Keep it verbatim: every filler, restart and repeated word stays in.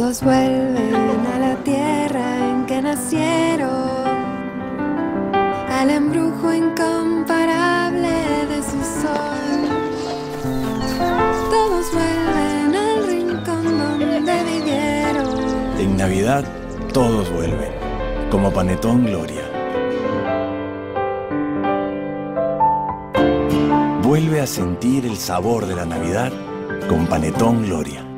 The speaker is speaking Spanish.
Todos vuelven a la tierra en que nacieron, al embrujo incomparable de su sol. Todos vuelven al rincón donde vivieron. En Navidad todos vuelven, como Panetón Gloria. Vuelve a sentir el sabor de la Navidad con Panetón Gloria.